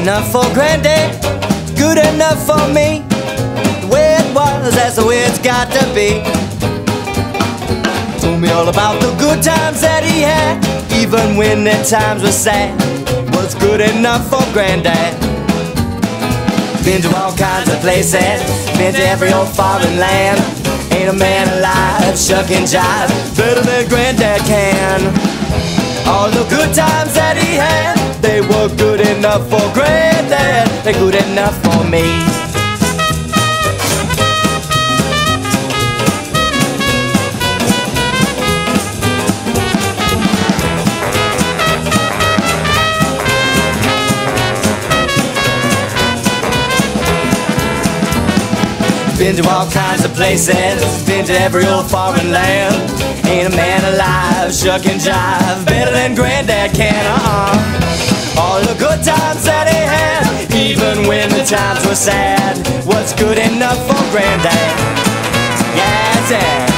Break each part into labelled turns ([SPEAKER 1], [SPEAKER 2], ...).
[SPEAKER 1] enough for Grandad, good enough for me. The way it was, that's the way it's got to be. Told me all about the good times that he had, even when the times were sad. Was good enough for Grandad. Been to all kinds of places, been to every old foreign land. Ain't a man alive, shuck and jive, better than Grandad can. All the good times that he had, they were good enough for Grandad, they're good enough for me. Been to all kinds of places, been to every old foreign land. Ain't a man alive, shuck and jive, better than Grandad can, All the good times that he had, even when the times were sad, was good enough for Grandad. Yes, yeah.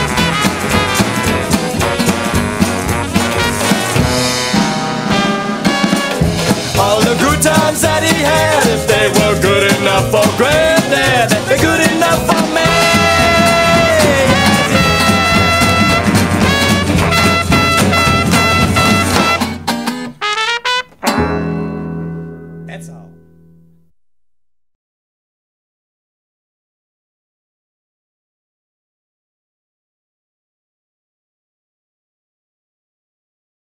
[SPEAKER 1] All the good times that he